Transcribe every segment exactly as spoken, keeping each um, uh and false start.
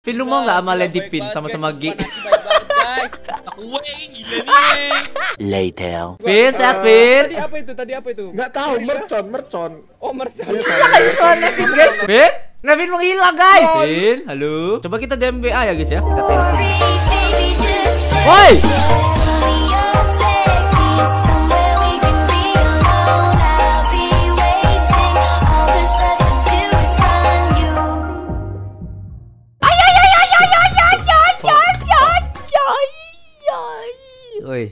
Vin, lu mau nggak sama Lady Vin sama-sama G? Aku gila nih. Later. Vin, sehat Vin. Tadi apa itu? Tadi apa itu? Nggak tahu, mercon, mercon. Oh, mercon. Vin, guys. Vin, Nevin menghilang guys. Vin, halo. Coba kita D M B A ya guys ya. Kita telepon. Woi. Woi.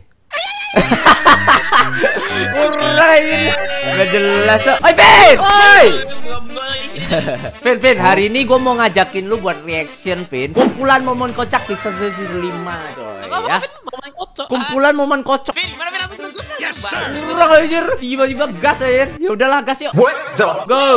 Nggak jelas. Oi, Vin. Oi. Vin, Vin, hari ini gue mau ngajakin lu buat reaction, Vin. Kumpulan momen kocak di season lima, coy. Ya. Kumpulan momen kocak. Vin, gimana Vin langsung gas aja. Kurang aja, tiba-tiba gas aja. Ya udahlah, gas yuk. Go.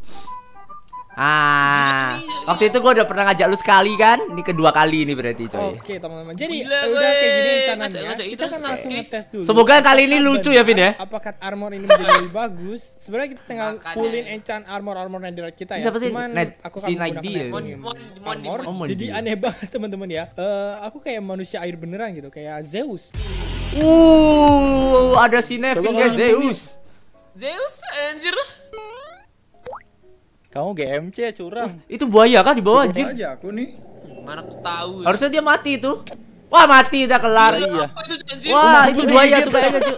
Ah, waktu itu gue udah pernah ngajak lu sekali kan? Ini kedua kali ini berarti coy. Oke teman-teman, jadi Gila, udah kayak gini wey. rencananya. Ngajak-ngajak Kita itu kan langsung sis. ngetes dulu. Semoga kali ini lucu ya Vin ya. Apakah armor ini menjadi lebih bagus? Sebenarnya kita tinggal Makanya. fullin enchant armor-armor netherite kita ya. Siapa sih? Cuman Ned- aku si akan Naidi menggunakan ya? netherite Mon- mon- armor. Oh, Mondi. Jadi aneh banget teman-teman ya. Eh, aku kayak manusia air beneran gitu, kayak Zeus. Uh, ada si Nevin guys, Zeus. Zeus anjir. Kamu G M C curang. Itu buaya kan di bawah anjir. aja aku nih. Mana aku tahu. Harusnya dia mati itu. Wah, mati udah kelar. Iya. Apa itu anjir? Wah, itu buaya tuh kayaknya, Cuk.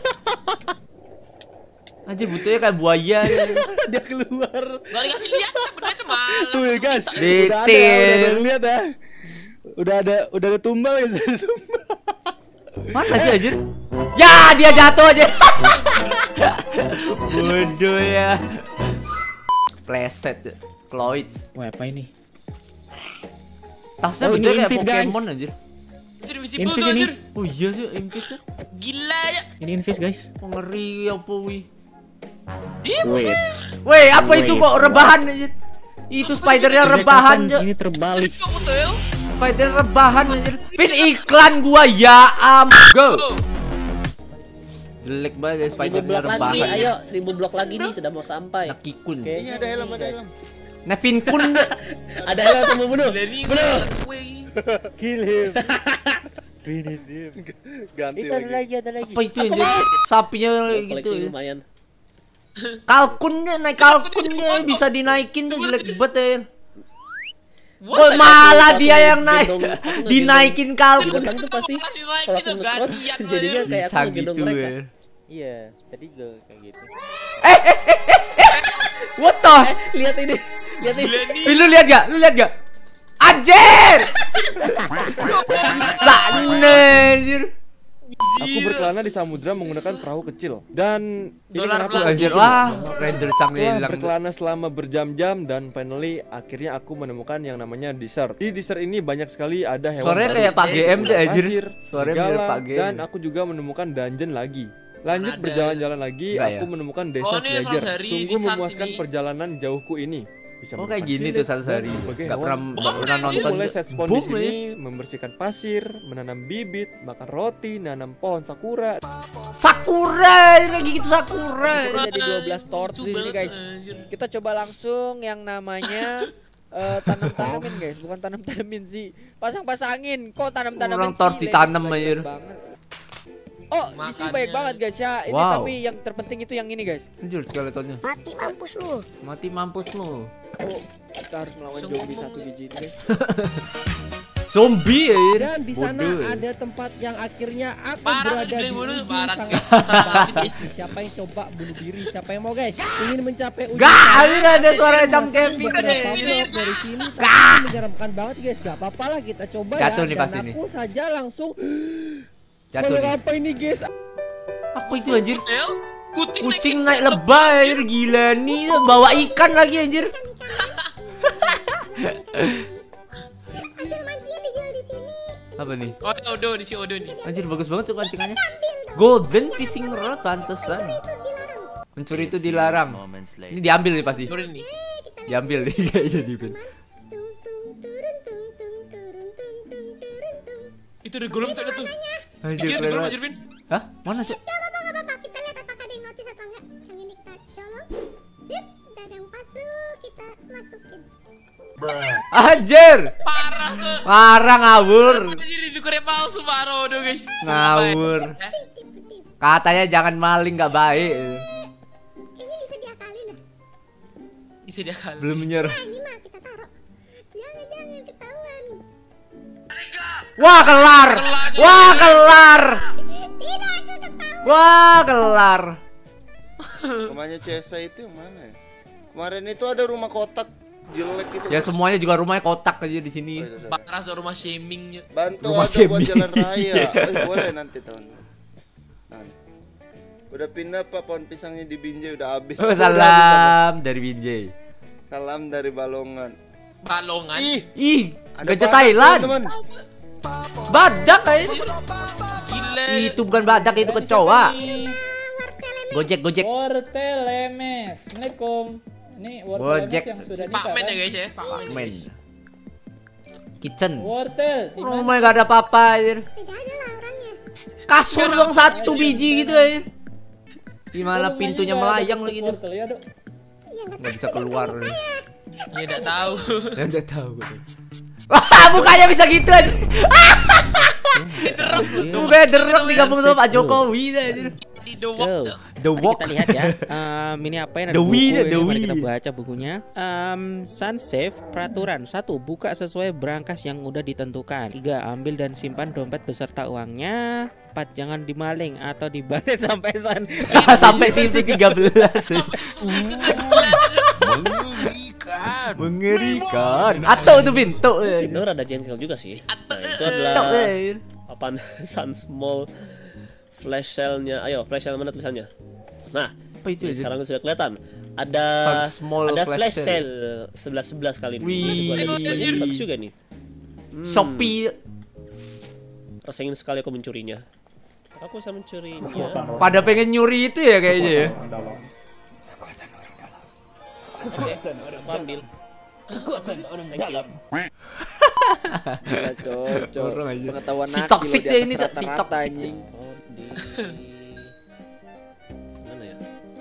Anjir, butuhnya kayak buaya. Dia keluar. Gak dikasih lihat, bener cuma. Tuh ya guys. Di Udah ada, tim. udah lihat ya. Udah ada, udah ada tumbal ya, tumbal. Mana sih anjir? Ya, dia jatuh aja. Bodoh ya. Pleset, Cloyd. Wah, apa ini? Tasnya Oh, bentuknya ini kayak Invis, guys. Pokemon anjir. Anjir visible Invis tuh ini. anjir. Oh iya sih, Invis tuh. Gila ya. Ini invis guys. Oh, ngeri apa wi. Dia Wait. Weh, apa itu Wait. kok rebahan anjir? Itu spidernya rebahan, Cuk. Ini terbalik. kamu tel. Spider rebahan anjir. Pin iklan gua ya am. Go. Jelek banget ya Seribu spidernya blok lagi, rebahan. ayo seribu blok lagi nih sudah mau sampai. Nakikun. Oke. Ini ada helm, ada helm. Nevin kun. Ada helm sama bunuh. Gila nih. Bunuh. Kill him. Finish him. Ganti Itu ada lagi. lagi, ada lagi. Apa itu anjir? Sapinya gitu. Koleksi Ya. lumayan. Kalkunnya naik kalkunnya bisa dinaikin tuh jelek banget ya. What? Oh, malah Aku dia yang naik. gendong- aku ngegendong- Dinaikin kalkun. Gendong tuh pasti kalau aku nge-scroll jadinya kayak Bisa aku ngegendong gitu mereka. ya. Iya, jadi gue kayak gitu. What the? Lihat ini, lihat ini. Gila nih. Ih, lu lihat gak? Lu lihat gak? Anjir! Sana anjir. Aku berkelana di samudra menggunakan perahu kecil dan ini Dolar kenapa pelan. Anjir, wah, Ranger Changnya setelah hilang. berkelana selama berjam-jam dan finally akhirnya aku menemukan yang namanya dessert. Di dessert ini banyak sekali ada hewan Suaranya baru, kayak Pak G M deh anjir. pasir, Suaranya mirip serigala, Pak G M. dan aku juga menemukan dungeon lagi. Lanjut Ada. berjalan-jalan lagi, Enggak aku ya? menemukan desa Oh, ini Villager. seratus hari Sungguh di saat memuaskan sini. perjalanan jauhku ini. Bisa Oh, kayak menemukan gini tuh village satu dan hari. berbagai Gak hewan. pernah gak pernah Aku nonton. mulai set spawn di Boom, sini, ya. membersihkan pasir, menanam bibit, makan roti, nanam pohon sakura. Sakura, kayak gitu Sakura. Kita jadi dua belas torch Lucu di sini banget, guys. anjir. Kita coba langsung yang namanya eh, tanam-tanamin guys, bukan tanam-tanamin sih. Pasang-pasangin. Kok tanam-tanamin Orang sih? torch ditanam, Lagi anjir. jelas banget. Oh, di sini Makanya. baik banget guys ya. Ini Wow. tapi yang terpenting itu yang ini guys. Anjir skeletonnya. Mati mampus lu. Mati mampus lu. Oh, kita harus melawan Sombong zombie satu ya. biji ini guys. Zombie ya. Dan di sana Bodoh, ya. ada tempat yang akhirnya aku Parah berada dibeli di mulu, ujung parah, sangat guys. sangat Guys. Siapa yang coba bunuh diri? Siapa yang mau guys? Ingin mencapai ujung Gak, sana? ini ada suara jam Masih Kevin beberapa deh. blok dari sini tapi menyeramkan banget guys. Gak apa-apa lah kita coba Jatuh ya. nih Dan pasti nih. aku saja langsung Jatuh Kalau nih. apa ini guys? Apa itu anjir? Tel, kucing, Kucing naik lebay anjir, gila nih, bawa ikan lagi anjir. Hasil mancingnya dijual di sini. Apa nih? Oh, Odo di si Odo nih. Anjir bagus banget tuh pancingannya. Golden fishing rod pantesan. Mencuri itu dilarang. Ini diambil nih pasti. Turun nih. Diambil nih kayaknya di pin. Tung tung turun tung tung turun tung tung turun tung. Itu ada golem ada tuh. Anjir Dikit keren golem banget. anjir, Vin. Hah? Mana cek? Gak apa-apa, gak apa-apa. Kita lihat apakah ada yang notice apa enggak. Yang ini kita colok. Sip, kita ada yang masuk. Kita masukin. Anjir. Parah tuh. Parah ngawur. Jadi itu korek palsu Pak Odo guys. Ngawur. Katanya jangan maling nggak baik. Kayaknya bisa diakalin ya. Bisa dia kali. Belum menyerah. Nah, ini mah kita taruh. Jangan jangan ketahuan. Wah kelar. Wah kelar. Tidak aku ketahuan. Wah kelar. Rumahnya C S A itu yang mana ya? Kemarin itu ada rumah kotak jelek itu. Ya semuanya juga rumahnya kotak aja di sini. Oh, iya, iya. Parah soal rumah shamingnya. Bantu Rumah aja buat semi. jalan raya. Eh, boleh nanti tahun. Nah. Udah pindah Pak, pohon pisangnya di Binjai udah habis. Oh, Udah salam dari Binjai. habis. Salam dari Balongan. Balongan. Ih, Ih, ada gajah badak, Thailand. teman-teman. Badak kayaknya. Gila. Itu bukan badak, itu kecoa. Gojek, Gojek. Wortel lemes. Assalamualaikum. Ini wortel Gojek. lemes yang sudah Pak nikah Men kan? ya guys ya. Pak Men. Men. Kitchen. Wortel. di mana? Rumahnya gak ada apa-apa anjir. Tidak ada lah orangnya. Kasur dong satu biji gitu anjir. Gimana Rumahnya pintunya nggak ada melayang tutup lagi gitu. wortel, ya, Dok? Nggak bisa keluar. Ya enggak tahu. Ya udah tahu gue. Wah, mukanya bisa gitu aja. Mukanya derok digabung sama Pak Jokowi dah anjir. Di The Walk. Go. Cok. The Mari Walk. kita lihat ya. Em, ini apa yang ada The buku Wii, ini. The Mari kita Wii. baca bukunya. Um, Sunsafe peraturan satu, buka sesuai brankas yang udah ditentukan. Tiga, ambil dan simpan dompet beserta uangnya. Empat, jangan dimaling atau dibaret sampai san. Sampai titik tiga belas. Mengerikan. Mengerikan. Atau itu pintu. Itu rada jengkel juga sih. Nah, itu Tok, adalah eh. apaan? Sun Small flash cell-nya. Ayo, flash cell mana tulisannya? Nah, Apa itu ini aja? sekarang sudah kelihatan. Ada Sun Small ada flash flash cell. cell sebelas sebelas kali ini. Wih. Gua lihat Anjir. ini bagus juga nih. Hmm, Shopee. Rasa ingin sekali aku mencurinya. Aku bisa mencurinya. Pada pengen nyuri itu ya kayaknya ya. Aku ambil. Gila, cocok. Orang aja. Pengetahuan Si Nakil toxic di ya atas ini, Cok. Si rata-rata, toxic. anjing. Oh, di mana ya?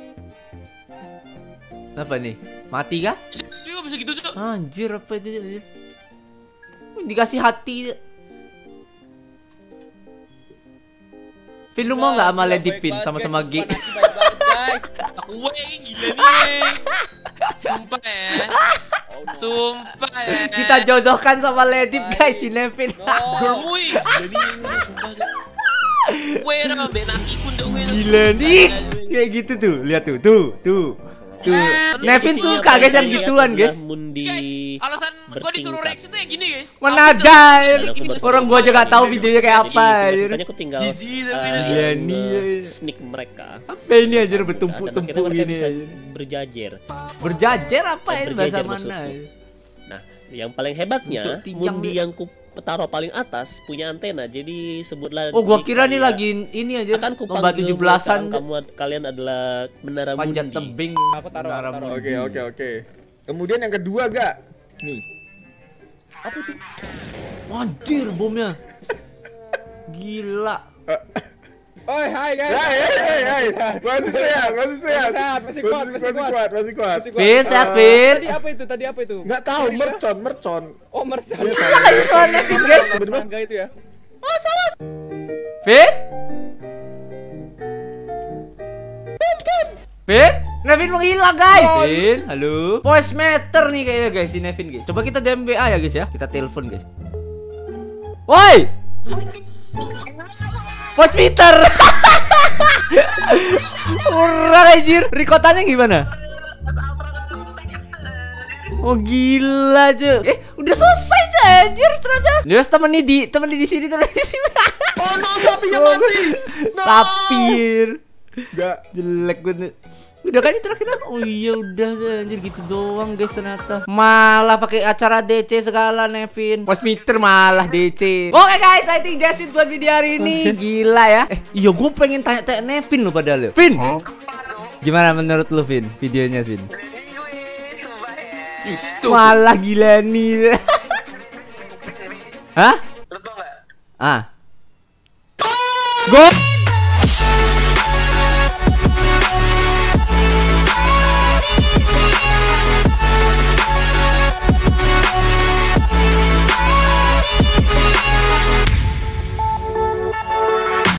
Apa nih? Mati kah? Tapi kok bisa gitu sih? Cok? Anjir apa itu anjir? Dikasih hati. Vin lu mau nggak sama Lady Pin sama-sama G? Aku weh gila nih. Sumpah ya. Sumpah ya. Kita jodohkan sama Lady guys si Nevin. Bermui. Jadi sumpah sih. Weh nama benaki pun dong weh. Gila nih. Kayak gitu tuh. Lihat tuh. Tuh, tuh. Tuh. Nevin suka guys yang gituan guys. Mundi. Guys, alasan gua disuruh bertingkat. reaction tuh ya gini guys. Mana ada. Orang gua aja gak tahu videonya kayak apa. anjir. Makanya aku tinggal Jijik tapi uh, Iya, nih. sneak mereka. Apa ini anjir Dan bertumpuk-tumpuk akhirnya mereka gini. bisa anjir. berjajar. Berjajar apa Eh, ya bahasa berjajar mana? maksudku. Nah, yang paling hebatnya Untuk tiang Mundi dia. yang ku taruh paling atas punya antena. Jadi sebutlah Oh gua di kira nih karya- lagi ini aja akan ku lomba panggil tujuh belasan mereka, kamu kalian adalah menara panjat Mundi. tebing. Aku taruh, Menara aku taruh. Mundi. Oke, oke, oke. Kemudian yang kedua gak? Nih. Anjir bomnya. Gila. Oi, hai guys. Hai, hai, hai, hai. Masih sehat, masih sehat. sehat, masih kuat, masih masih kuat. kuat, masih kuat. Masih kuat. Fit, sehat Eh, Fit. Tadi apa itu? Tadi apa itu? Nggak tahu, mercon, mercon. Oh, mercon. IPhone Nevin guys. Tangga itu ya. Fit? Fit? Nevin menghilang guys. Fit, halo. Voice meter nih kayaknya guys si Nevin guys. Coba kita D M B A ya guys ya. Kita telepon guys. Woi. Voice meter. Kurang anjir. Rekotannya gimana? Oh gila cuy. Eh udah selesai cuy anjir ternyata. Terus temen nih di temen di sini temen di sini. Oh no, sapinya mati. No. Sapir. Enggak. Jelek banget. Udah kan ini terakhir. Oh iya udah anjir gitu doang guys ternyata. Malah pakai acara D C segala Nevin. Voice meter malah D C. Oke guys, I think that's it buat video hari ini. Gila ya. Eh, iya gue pengen tanya-tanya Nevin lo padahal. Vin. Gimana menurut lu Vin? Videonya Vin? Malah gila nih. Hah? Ah.